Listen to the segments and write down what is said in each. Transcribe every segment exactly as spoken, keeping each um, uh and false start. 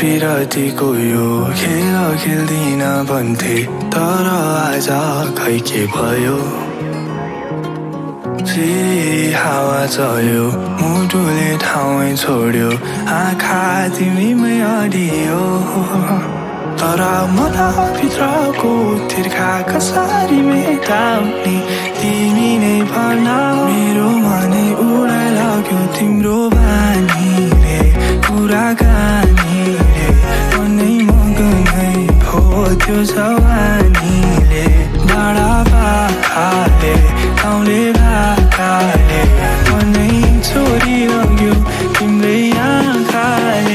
विरतीको यो खेल खेल्दिन भन्थे तर आज खै के भयो जे हावा चल्यो मुटुले ठाउँै छोड्यो आँखा तिमीमै अडियो तर मलाई भित्रको तिर्खा कसरी मेटाउने तिमी नै भन मेरो मनै उडाइ लाग्यो तिम्रो बानीले कुराकानीले मनै मगनै भो त्यो जवानीले डाँडा पाखाले गाउँले भाकाले मनै छोरी लग्यो तिम्रै आँखाले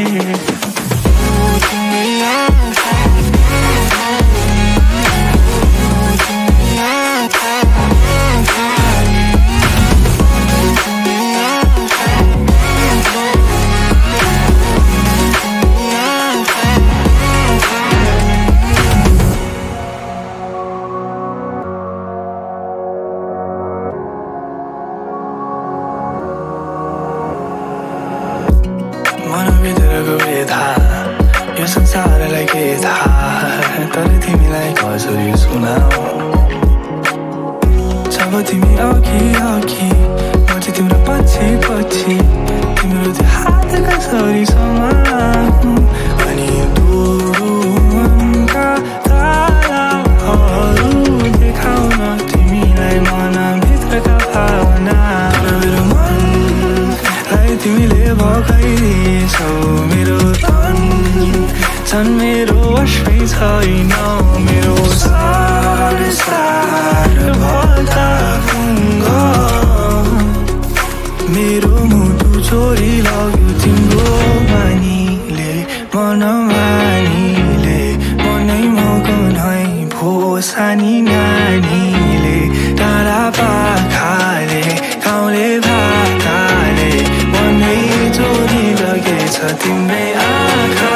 मनभित्रको व्यथा यो संसारलाई के थाहा तर तिमीलाई कसरी सुनाऊ जब तिमी अघि अघि म चाहिँ तिम्रो पछि पछि तिम्रो त्यो हात कसरी समाऊ अनि दुरु मनका ताराहरू देखाउन तिमीलाई मनभित्रका भावना मेरो मनलाई तिमीले भगाइदिन्छौ मेरो तन झन् मेरो वशमै छैन मेरो सार सार भल्दा फुङ्गो मेरो मुटु चोरी लग्यो तिम्रो बानीले मन मानीले मनै मगनै भो सानी नानीले टाढा पाखाले गाउँले भाकाले मनै चोरी लगेछ तिम्रै आँखा